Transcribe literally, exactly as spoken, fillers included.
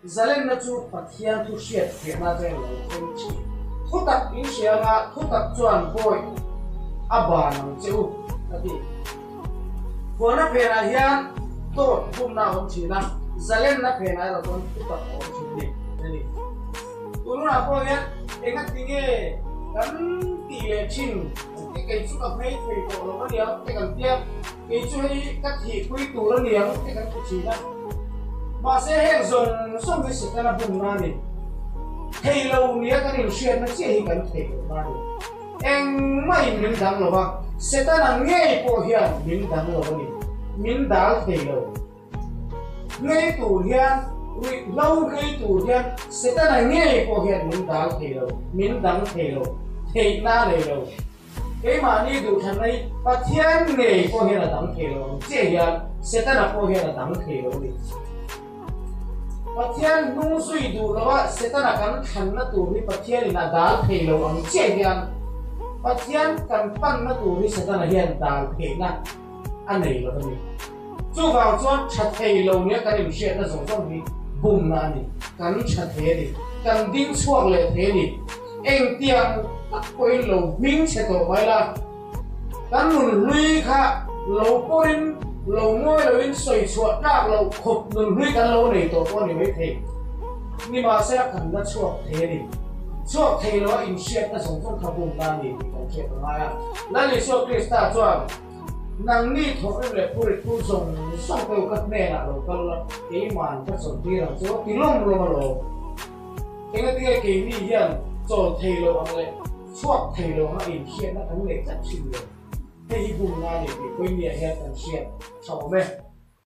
zalen na chu pathian thu siat thiệt na chen lo chen chi thu tak in sianga thu tak chuan boy aba nang cheu ati kona phena hian to phum na hom chi na zalen na phena lo kon thu tak hom chi ni ni tunu na ko hian enga tinge kan ti le chin cái cái chú cặp mấy thì cổ nó có điểm cái cần tiêm cái chú ấy các thị quy tụ nó điểm cái cần chỉ đó mà sẽ hệ dùng xong cái sự cái là bùng ra đi thầy lâu nhớ cái điều xuyên nó chỉ hiện cần thầy ra đi em mấy mình đắng rồi ba sẽ ta là nghe của hiền mình đắng rồi đi mình đã thầy lâu nghe tụ hiền lâu nghe tụ hiền sẽ ta là nghe của hiền mình đã thầy lâu mình đắng thầy lâu thầy na thầy lâu cái mà đi đủ thành này bắt thiên nghề có hiện là đẳng thể rồi, chế hiện sẽ ta là có hiện là đẳng thể rồi đi. Bắt thiên nung suy đủ rồi sẽ ta là cắn thành nó đủ đi bắt thiên là đá thể rồi ông chế hiện bắt thiên cắn pan nó đủ đi sẽ ta là hiện đá thể na anh này rồi đi. Chú vào cho chặt thể rồi nhé cái điều chuyện nó giống giống đi bùng na đi cắn chặt thể đi cắn đinh chuột lệ thể đi em tiêm quay lâu minh sẽ tổ bay là cán lùn lui khá lâu quên lâu ngôi lâu in soi chuột đạp lâu khục lùn lui cán lâu này tổ con này mới thế nhưng mà sẽ cần nó chuột thế đi chuột thế nó in shit nó sống trong thằng vùng ta đi còn chuyện của ai à là lý do Krista cho năng ni thôi là phụ được phụ dùng xong tiêu cắt nè là lâu câu là cái màn cắt sống kia là chỗ tí lông luôn mà lâu cái cái cái cái gì vậy cho thầy lâu bằng lệ chuột thầy lâu nó in shit nó thắng lệ rất chịu rồi thầy vùng nga để quên nhẹ hết thằng shit cháu mẹ